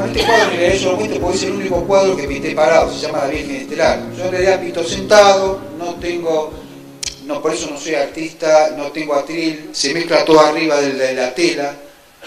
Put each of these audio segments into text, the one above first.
Bueno, este cuadro en realidad yo lo muestro porque es el único cuadro que pinté parado, se llama La Virgen Estelar. Yo en realidad pinto sentado, por eso no soy artista, no tengo atril, se mezcla todo arriba de la tela.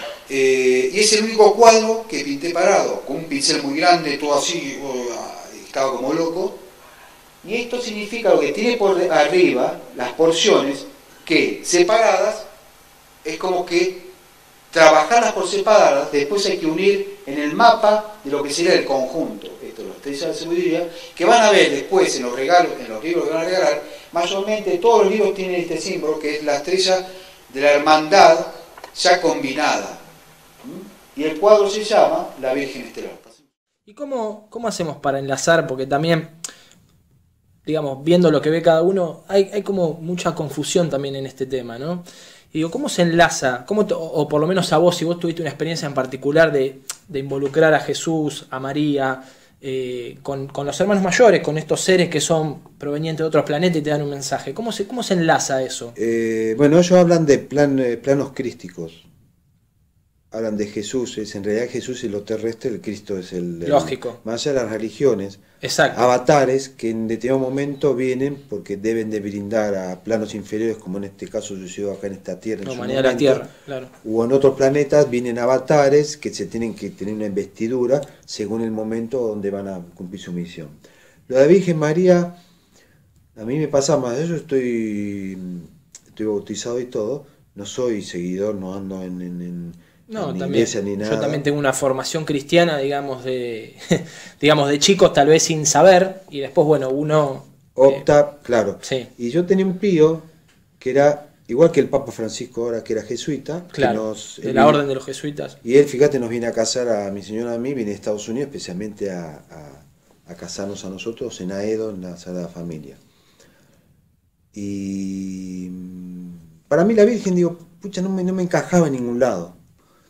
Y es el único cuadro que pinté parado, con un pincel muy grande, todo así, estaba como loco. Y esto significa lo que tiene por arriba, las porciones, que separadas, es como que trabajarlas por separadas, después hay que unir en el mapa de lo que sería el conjunto. Esto lo estrella de sabiduría, que van a ver después en los regalos, en los libros que van a regalar, mayormente todos los libros tienen este símbolo, que es la estrella de la hermandad ya combinada. Y el cuadro se llama La Virgen Estelar. ¿Y cómo hacemos para enlazar? Porque también, digamos, viendo lo que ve cada uno, hay como mucha confusión también en este tema, ¿no? Y digo, ¿cómo se enlaza? O por lo menos a vos, si vos tuviste una experiencia en particular de involucrar a Jesús, a María, con los hermanos mayores, con estos seres que son provenientes de otros planetas y te dan un mensaje. ¿Cómo se enlaza eso? Bueno, ellos hablan de planos crísticos. Hablan de Jesús, en realidad Jesús es lo terrestre, el Cristo es lógico. Más allá de las religiones, exacto, avatares que en determinado momento vienen porque deben de brindar a planos inferiores, como en este caso sucedió acá en esta Tierra. La humanidad de la Tierra, claro. O en otros planetas vienen avatares que se tienen que tener una investidura según el momento donde van a cumplir su misión. Lo de la Virgen María, a mí me pasa más, yo estoy bautizado y todo, no soy seguidor, no ando no, ni también, iglesia ni nada. yo también tengo una formación cristiana, digamos de chicos, tal vez sin saber, y después, bueno, uno opta, claro. Sí. Y yo tenía un tío que era igual que el Papa Francisco ahora, que era jesuita. Claro, de la orden de los jesuitas. Y él, fíjate, nos viene a casar a mi señora y a mí, viene de Estados Unidos especialmente a casarnos a nosotros en Aedo, en la Sagrada Familia. Y para mí la Virgen, digo, pucha, no me encajaba en ningún lado.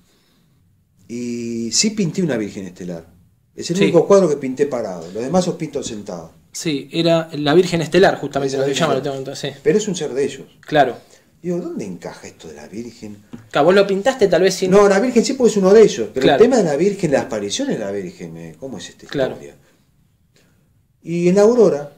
Y sí pinté una Virgen Estelar. Es el único cuadro que pinté parado. Los demás los pinto sentados. Sí, era la Virgen Estelar, justamente, lo que se llama. Sí. Pero es un ser de ellos. Claro. Digo, ¿dónde encaja esto de la Virgen? Claro, vos lo pintaste tal vez sin... No, la Virgen sí porque es uno de ellos. Pero claro, el tema de la Virgen, las apariciones de la Virgen, ¿cómo es esta historia? Claro. Y en la Aurora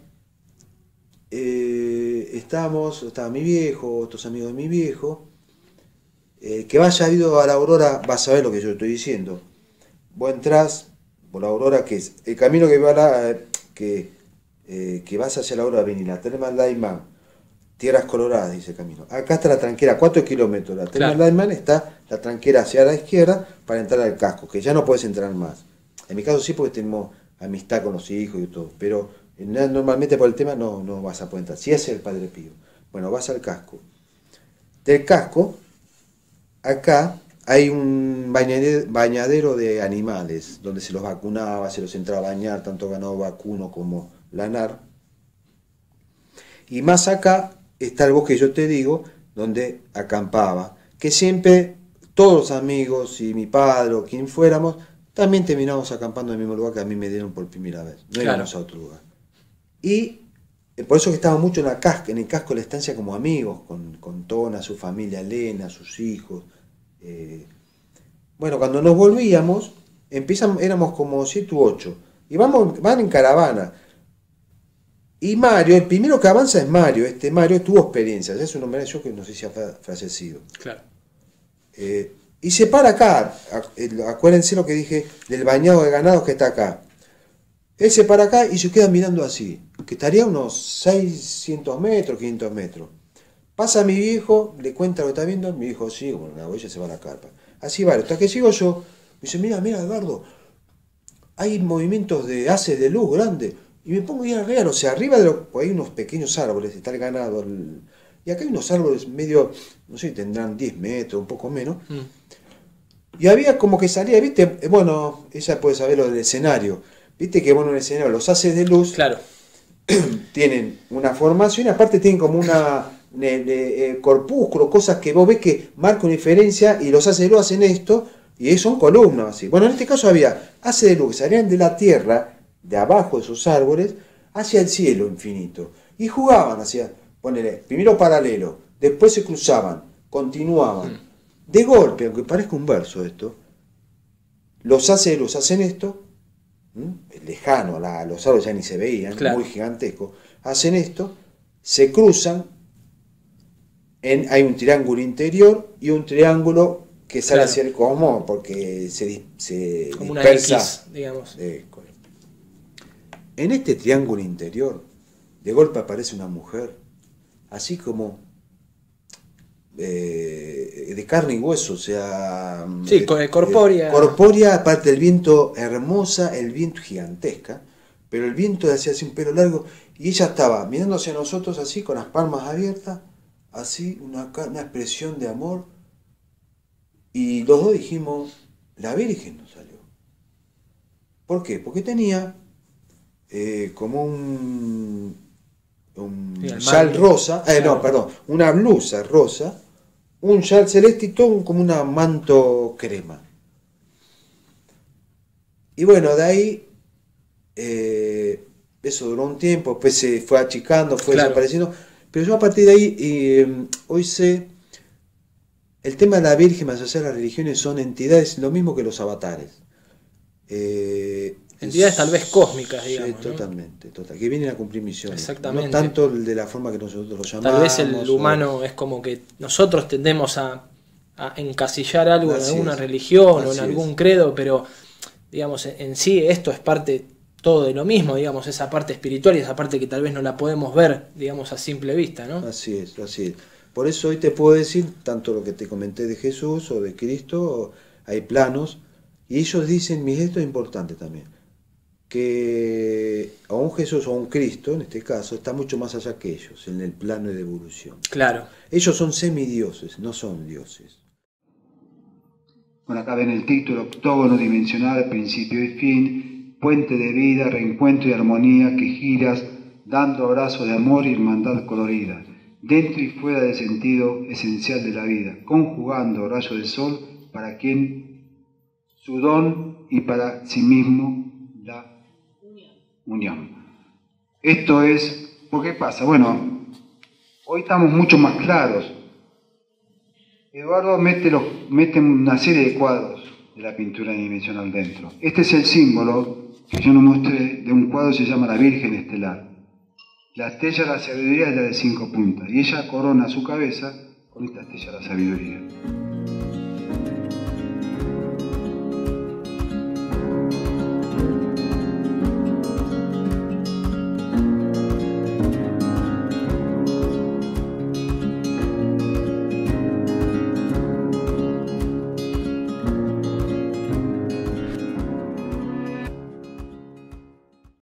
estaba mi viejo, otros amigos de mi viejo. Que vaya ido a la Aurora va a saber lo que yo estoy diciendo. Vos entrás por la Aurora, que es el camino que va que vas hacia la Aurora, venís la Terma Laimán, Tierras Coloradas, dice el camino. Acá está la tranquera, 4 kilómetros. La Terma Laimán está la tranquera hacia la izquierda para entrar al casco, que ya no puedes entrar más. En mi caso sí, porque tenemos amistad con los hijos y todo, pero normalmente por el tema no vas a poder entrar. Si es el Padre Pío. Bueno, vas al casco. Del casco, acá hay un bañadero de animales, donde se los vacunaba, se los entraba a bañar, tanto ganado vacuno como lanar. Y más acá está el bosque que yo te digo, donde acampaba, que siempre todos los amigos y mi padre o quien fuéramos, también terminamos acampando en el mismo lugar que a mí me dieron por primera vez. No íbamos a otro lugar. Y por eso que estaba mucho en el casco de la estancia como amigos, con Tona, su familia, Elena, sus hijos. Bueno, cuando nos volvíamos, éramos como 7 u 8, y van en caravana. Y Mario, el primero que avanza es Mario. Mario tuvo experiencia, ya es un hombre yo que no sé si ha fallecido. Claro. Y se para acá, acuérdense lo que dije del bañado de ganados que está acá. Él se para acá y se queda mirando así, que estaría unos 600 metros, 500 metros. Pasa mi viejo, le cuenta lo que está viendo, mi viejo sigue, bueno, la huella se va a la carpa. Así va, hasta que sigo yo, me dice, mira, Eduardo, hay movimientos de haces de luz grandes. Y me pongo a ir arriba, o sea, arriba pues hay unos pequeños árboles, está el ganado, y acá hay unos árboles medio, no sé, tendrán 10 metros, un poco menos. Y había como que salía, viste, bueno, ella puede saber lo del escenario. Viste que bueno, en el escenario los haces de luz tienen una formación, aparte tienen como una corpúsculo, cosas que vos ves que marcan una diferencia, y los haces de luz hacen esto, y son columnas así. Bueno, en este caso había haces de luz que salían de la tierra, de abajo de esos árboles, hacia el cielo infinito. Y jugaban, ponele, primero paralelo, después se cruzaban, continuaban. De golpe, aunque parezca un verso esto, los hacen esto, lejano, los árboles ya ni se veían, claro, muy gigantesco, hacen esto, se cruzan, hay un triángulo interior y un triángulo que sale claro, hacia el cosmos porque se como una dispersa. X, digamos. En este triángulo interior, de golpe aparece una mujer, así como de carne y hueso, o sea... Sí, corpórea. Corpórea, aparte del viento hermosa, el viento gigantesca, pero el viento le hacía así un pelo largo, y ella estaba mirando hacia nosotros así, con las palmas abiertas, así, una expresión de amor, y los dos dijimos, la Virgen nos salió. ¿Por qué? Porque tenía como un chal rosa, no, perdón, una blusa rosa, un chal celeste y todo como un manto crema. Y bueno, de ahí eso duró un tiempo, después se fue achicando, fue desapareciendo, pero yo a partir de ahí hoy sé, el tema de la Virgen, más allá de las religiones, son entidades, lo mismo que los avatares. Entidades tal vez cósmicas, digamos. Sí, totalmente, total, que vienen a cumplir misiones. Exactamente. No tanto de la forma que nosotros lo llamamos. Tal vez el humano es como que nosotros tendemos a encasillar algo en alguna religión o en algún credo, pero digamos, en sí esto es parte todo de lo mismo, digamos, esa parte espiritual y esa parte que tal vez no la podemos ver, digamos, a simple vista, ¿no? Así es, así es. Por eso hoy te puedo decir, tanto lo que te comenté de Jesús o de Cristo, hay planos, y ellos dicen, mira, esto es importante también, que a un Jesús o a un Cristo, en este caso, está mucho más allá que ellos, en el plano de evolución. Claro. Ellos son semidioses, no son dioses. Bueno, acá ven el título, octógono dimensional, principio y fin, puente de vida, reencuentro y armonía que giras, dando abrazos de amor y hermandad colorida, dentro y fuera del sentido esencial de la vida, conjugando rayos de sol para quien su don y para sí mismo la unión. Esto es, ¿por qué pasa? Bueno, hoy estamos mucho más claros. Eduardo mete una serie de cuadros de la pintura dimensional dentro. Este es el símbolo que yo nos mostré de un cuadro que se llama la Virgen Estelar. La estrella de la sabiduría es la de 5 puntas y ella corona su cabeza con esta estrella de la sabiduría.